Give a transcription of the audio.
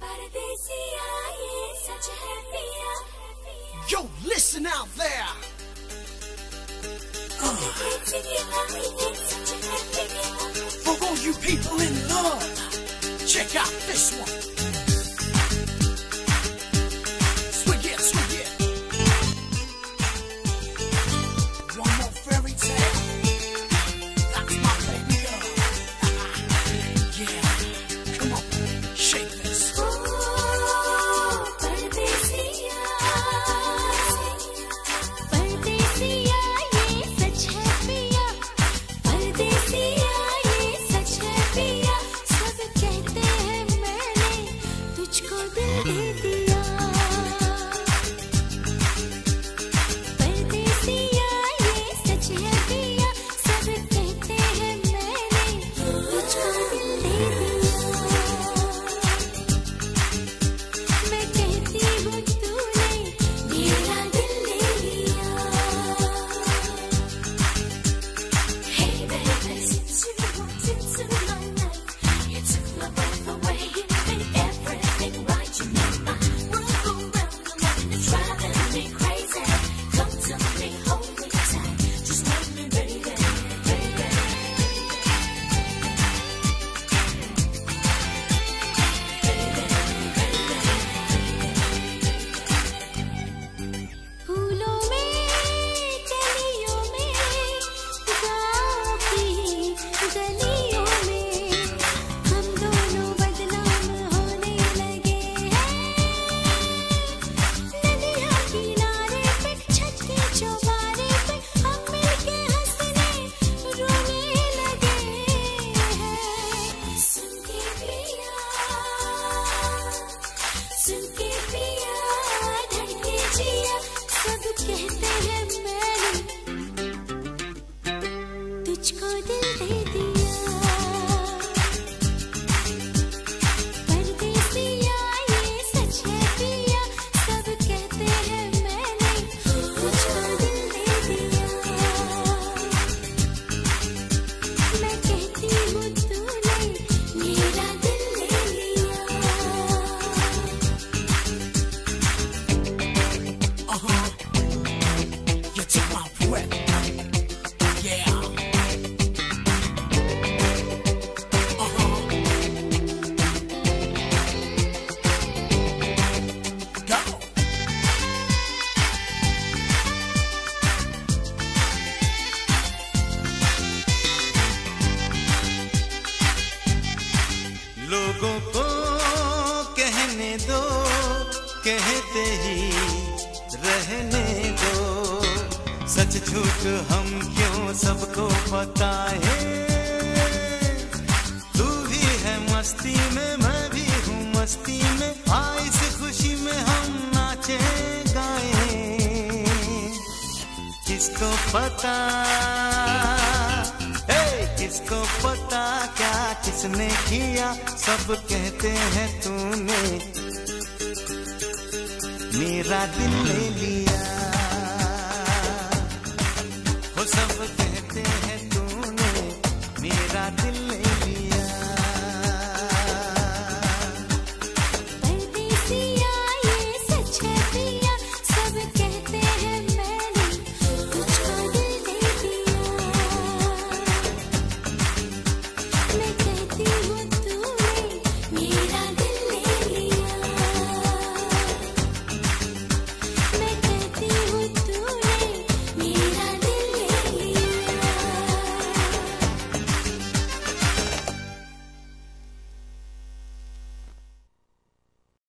Yo, listen out there. For all you people in love, check out this one. Swing it, swing it. One more fairy tale. That's my baby girl. Yeah, come on, shake this. लोगों को कहने दो, कहते ही रहने दो। सच झूठ हम क्यों सबको बताए। तू भी है मस्ती में, मैं भी हूँ मस्ती में। आई इस खुशी में हम नाचे गाए। किसको पता, किसको पता क्या किसने किया। सब कहते हैं तूने मेरा दिल ले लिया। वो सब कहते हैं तूने मेरा दिल ले लिया।